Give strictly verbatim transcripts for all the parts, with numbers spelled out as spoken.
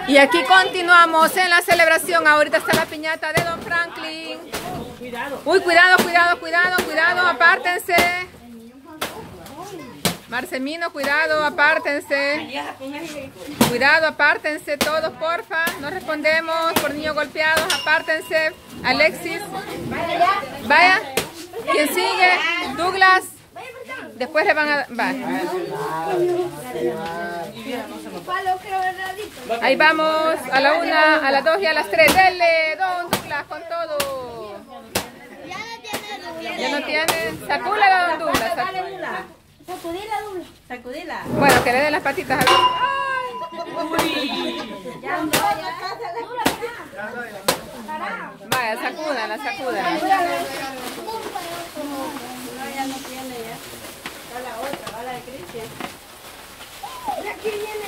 Y aquí continuamos en la celebración. Ahorita está la piñata de Don Franklin. Uy, cuidado, cuidado, cuidado, cuidado, apártense. Marcemino, cuidado, apártense. Cuidado, apártense todos, porfa. No respondemos por niños golpeados, apártense. Alexis. Vaya. ¿Quién sigue? Douglas. Después le van a... Va. Ahí vamos, a la una, a las dos y a las tres. Dele, Don Douglas, con todo. Ya no tiene. Sacúdela, Don Douglas. Sacudila, Douglas. Sacudila. Bueno, que le den las patitas a ver. Vaya, sacúdala, sacúdala. Ya no tiene ya. Va la otra, va la de Cristian. Aquí viene.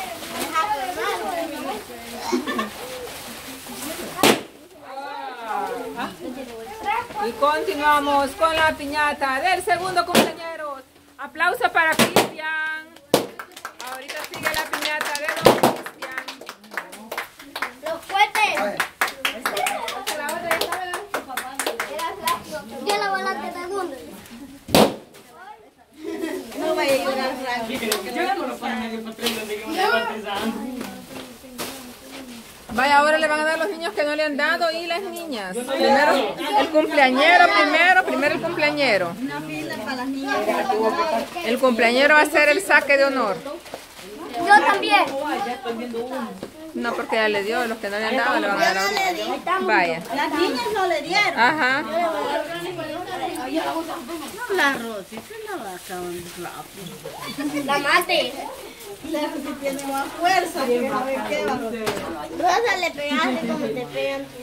Y continuamos con la piñata del segundo cumpleañero. Aplauso para Cristian. Ahorita sigue la piñata de Don Cristian. Los fuertes. Yo la volante de mundo. No vaya a llorar, Franklin. Yo no lo pongo medio papel donde yo me partizando. Vaya, ahora le van a dar los niños que no le han dado y las niñas. Primero el cumpleañero, primero, primero el cumpleañero. Una fila para las niñas. El cumpleañero va a ser el saque de honor. Yo también. No, porque ya le dio, los que no le han dado le van a dar ahorita. Vaya. Las niñas no le dieron. Ajá. La Rosy, se la va a acabar rápido. La mate. La Rosy tiene más fuerza. A ver qué va a hacer. Rosa, le pegaste como te pegan tu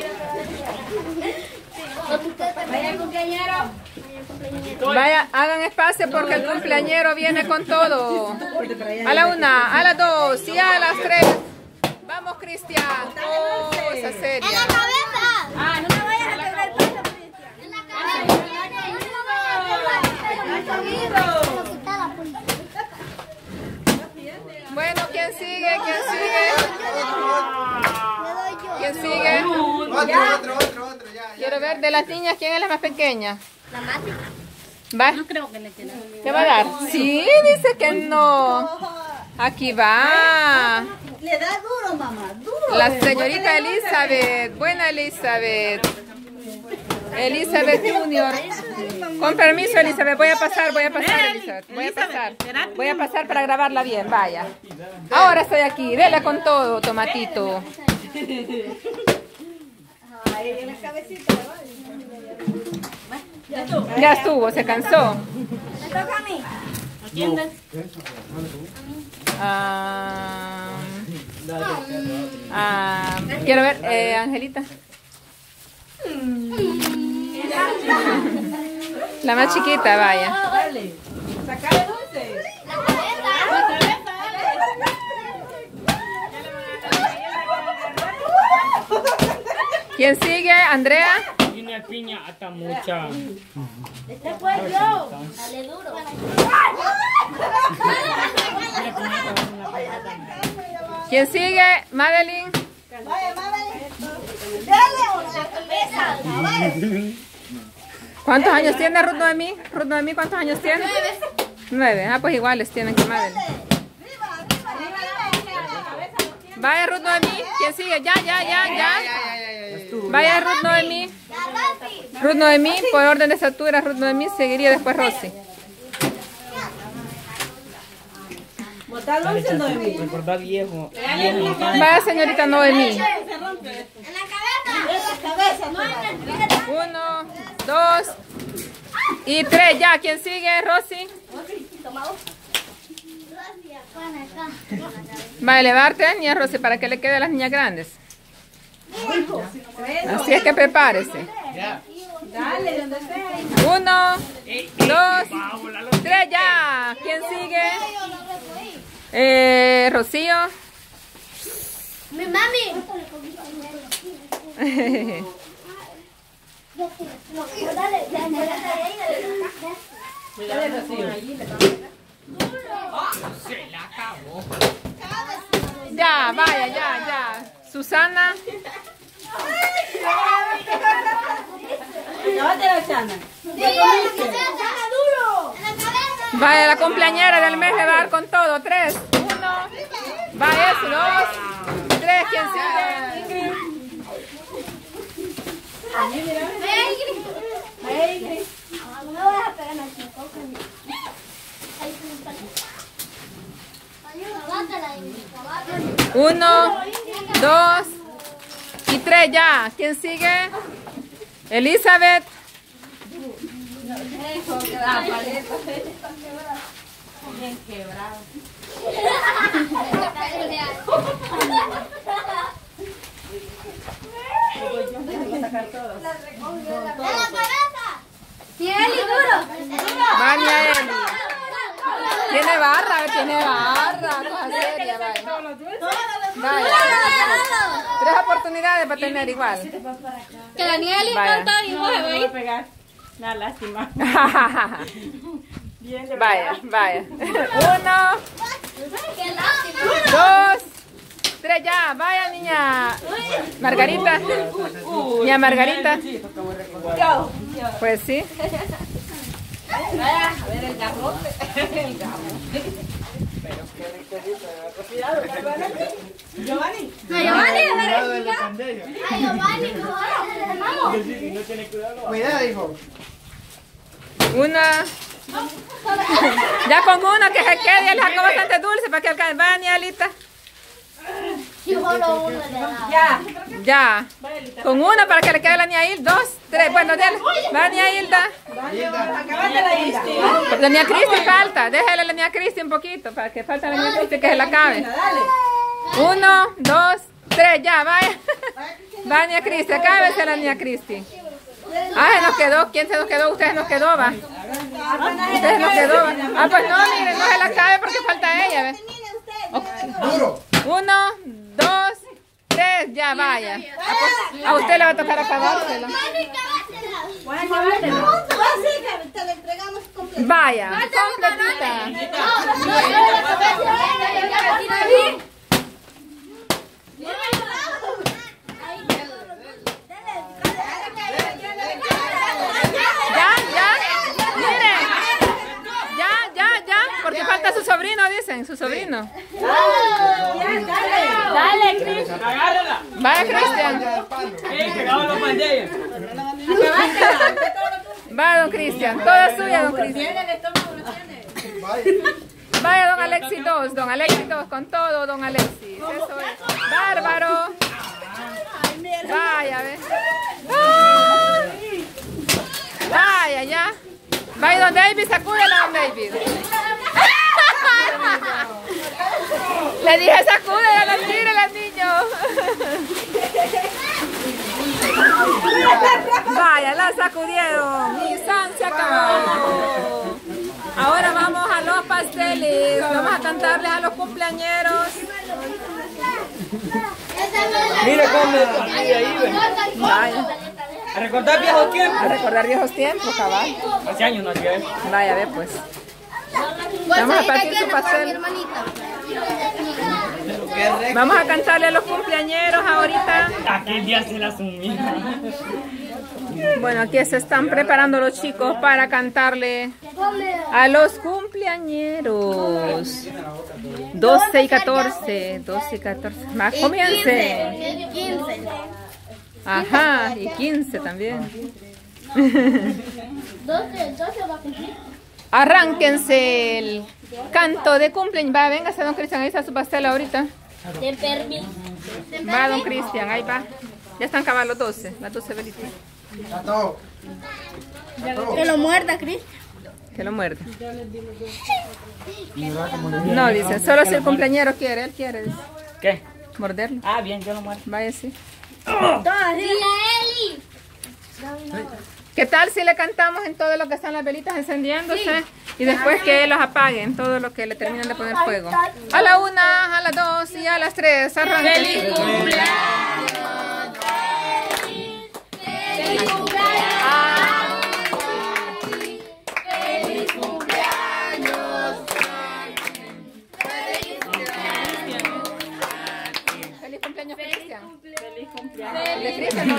Vaya el cumpleañero. Vaya, hagan espacio porque el cumpleañero viene con todo. A la una, a las dos y a las tres. Vamos, Cristian. Cosa seria. ¡En la cabeza! Ah, no me vayas a quebrar el pecho, Cristian. En la cabeza. No me vayas a quebrar el pecho. Bueno, ¿quién sigue? ¿Quién sigue? ¿Quién sigue? Otro, otro, otro, otro, ya. Quiero ver de las niñas, ¿quién es la más pequeña? La mate. ¿Va? No creo que le quede. ¿Qué va a dar? Sí, dice que no. Aquí va. Le da duro, mamá, duro. La señorita Elizabeth. Buena Elizabeth. Elizabeth Junior. Con permiso, Elizabeth. Voy a pasar, voy a pasar, Elizabeth. Voy a pasar. Voy a pasar para grabarla bien, vaya. Ahora estoy aquí. Dele con todo, tomatito. Ya estuvo, se cansó. Me toca a mí. ¿Atiendes? Ah, ah, quiero ver, eh, Angelita. La más chiquita, vaya. Sacale dulce. La cabeza. ¿Quién sigue? ¿Andrea? Tiene piña hasta mucha. Después yo. Dale duro. ¿Quién sigue? Madeline. Vaya, Madeline. Dale una cabeza. ¿Cuántos años tiene Ruth Noemí? Ruth Noemí, ¿cuántos años tiene? Nueve. Ah, pues iguales tienen que Madeline. Vaya Ruth Noemí. ¿Quién sigue? Ya, ya, ya, ya. Vaya Ruth Noemí. Ruth Noemí, por orden de estatura, Ruth Noemí seguiría después Rosy. Botar dulce, Noemí. Recordar viejo. Vaya señorita Noemí. En la cabeza. En la cabeza, no en el pie. Uno, dos y tres. Ya, ¿quién sigue? Rosy. Va a elevarte, niña Rosy, para que le quede a las niñas grandes. Así es que prepárese. Dale, donde estés. Uno, dos, tres, ya. ¿Quién sigue? Eh, Rocío. Mi mami. Ya, vaya, ya, ya. Susana. Vaya, la cumpleañera del mes le va a dar con todo. Tres, uno. Va eso, dos, tres. ¿Quién sigue? Uno, dos y tres ya. ¿Quién sigue? Elizabeth. Bien quebrado. Vania Eli. Tiene barra, tiene barra. Cosa seria, vaya. Vaya. Tres oportunidades para tener igual. Que Daniel canta y vos se va a pegar. Una lástima. Vaya, vaya. Uno, dos, tres ya. Vaya, niña Margarita. Niña Margarita. Pues sí. Vaya, a ver el garrote. El garrote. Cuidado, Giovanni. Giovanni, a ver. Ay, Giovanni, no tiene cuidado. Cuidado, hijo. Una. Ya con una que se quede, el jaco bastante dulce para que alcance. Vaya, niña Alita. Ya. Ya. Con una para que le quede la niña Hilda. Dos, tres. Bueno, dale. Va, niña Hilda. Acabate la Hilda. La niña Cristi falta. Déjale a la niña Cristi un poquito para que falta la niña Cristi que se la acabe. Uno, dos, tres. Ya, vaya. Va, niña Cristi. Acábese la niña Cristi. Ah, se nos quedó. ¿Quién se nos quedó? Ustedes nos quedó, va. Ustedes nos quedó, va. Ah, pues no, miren, no se la acabe porque falta ella, ¿ves? Duro. Uno, dos, tres, ya vaya. A, pues, a usted le va a tocar acabársela. Vaya, completita. Ya, ya, miren. Ya, ya, ya, porque falta su sobrino, dicen, su sobrino. Dale, Cris. Agárrala. Vaya, Cristian. Eh, que acaban los pandillas. Vaya, don Cristian. Toda suya, don Cristian. Vaya, don Alexis dos. Don Alexis dos con todo, don Alexis. Eso es. Bárbaro. Vaya, ve. Vaya, ya. Vaya, don David, sacúdela, don David. Le dije sacúdela, la tírela al niño. Vaya, la sacudieron. Mi san se acabó. Ahora vamos a los pasteles. Vamos a cantarles a los cumpleañeros. Mira cómo ahí, ven. Vaya. A recordar viejos tiempos. A recordar viejos tiempos, cabal. Hace años no hacía eso. Vaya, ve pues. Vamos a partir su pastel. Vamos a cantarle a los cumpleañeros ahorita. Aquel día se la sumía. Bueno, aquí se están preparando los chicos para cantarle a los cumpleañeros. doce y catorce. doce y catorce. Más comience. Ajá, y quince también. Arránquense el canto de cumpleaños. Va, véngase, don Cristian, ahí está su pastel ahorita. Va, don Cristian, ahí va. Ya están acabados los doce, las doce velitas. Que lo muerda, Cris. Que lo muerda. No, dice, solo si el cumpleañero quiere, él quiere. Dice. ¿Qué? Morderlo. Ah, bien, yo lo muerdo. Vaya, sí. Eli. ¿Qué tal si le cantamos en todo lo que están las velitas encendiéndose? Y después que los apaguen, todo lo que le terminan de poner fuego. A la una, a las dos y a las tres. Arranquen. ¡Feliz cumpleaños! ¡Feliz cumpleaños! ¡Feliz cumpleaños! ¡Feliz cumpleaños! ¡Feliz cumpleaños, Cristian. Feliz cumpleaños. El de Cristian, ¿no?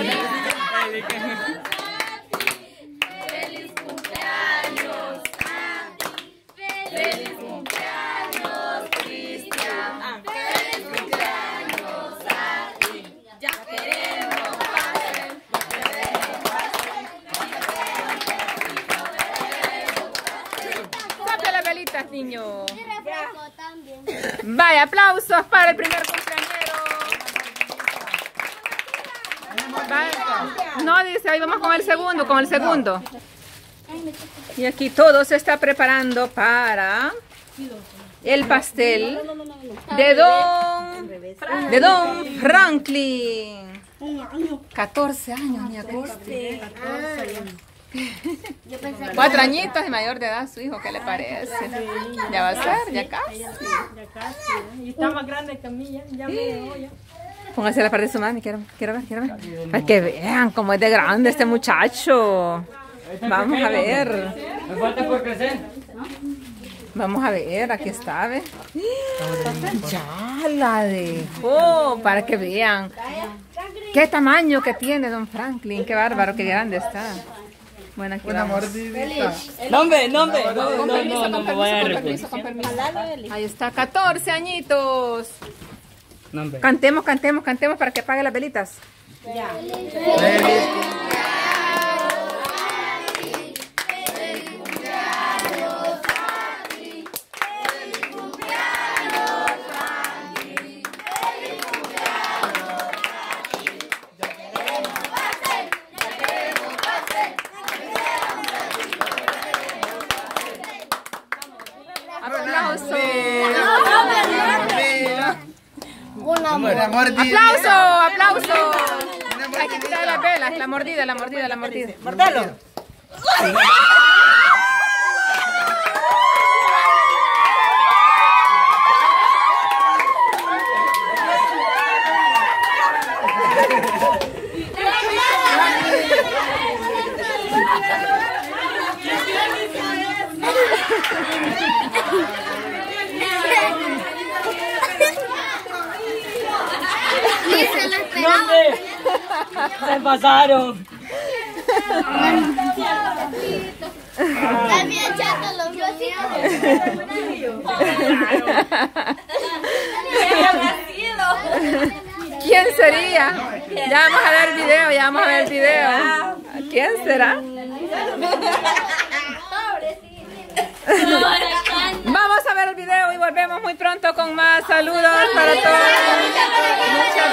Feliz cumpleaños, Andy. Feliz cumpleaños, Cristian. Feliz cumpleaños, Andy. Ya queremos pastel. Saca las velitas, niño. Y refresco también. Vaya, aplausos para el primer cumpleañero. Vaya. No, dice, ahí vamos con el segundo, con el segundo. Y aquí todo se está preparando para el pastel de Don, de Don Franklin. catorce años, mi Cristi. Cuatro añitos y mayor de edad su hijo, ¿qué le parece? Ya va a ser, ya casi. Ya casi, ¿eh? Y está más grande que a mí, ya, ya me dejó ya. Póngase la parte de su mano, quiero, quiero ver, quiero ver. Para que vean cómo es de grande este muchacho. Vamos a ver. Me falta por crecer. Vamos a ver, aquí está, ¿ve? Ya la dejó, para que vean. Qué tamaño que tiene Don Franklin, qué bárbaro, qué grande está. Bueno, aquí Una vamos. mordidita. Nombre, nombre. No, Con no, permiso, no, no con me voy a permiso, con permiso, con arrepentir. permiso. Ahí está, catorce añitos. Nombre. Cantemos, cantemos, cantemos para que apague las velitas. Aplauso. Una Una mordida. Aplauso, aplauso. Hay que tirar las velas, la mordida, la mordida, la mordida. Mordelo. Nombre. Se pasaron. Está bien chato los ¿Quién sería? Ya vamos a ver el video, ya vamos a ver el video. ¿Quién será? Vamos a ver el video y volvemos muy pronto con más saludos para todos. Muchas